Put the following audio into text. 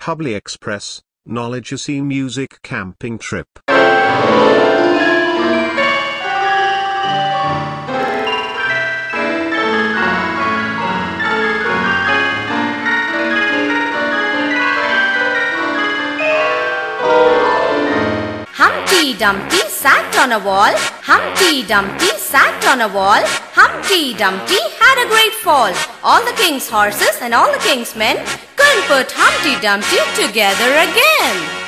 Hubley Express, Knowledgeacy Music Camping Trip. Humpty Dumpty sat on a wall. Humpty Dumpty sat on a wall. Humpty Dumpty had a great fall. All the king's horses and all the king's men couldn't put Humpty Dumpty together again.